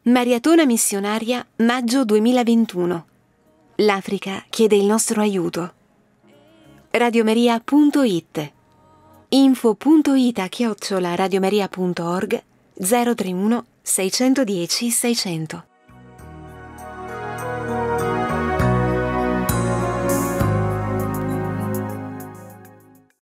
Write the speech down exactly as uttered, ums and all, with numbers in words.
Maratona missionaria maggio duemilaventuno. L'Africa chiede il nostro aiuto. radiomaria punto it. info punto it a chiocciola radiomaria punto org zero tre uno sei uno zero sei zero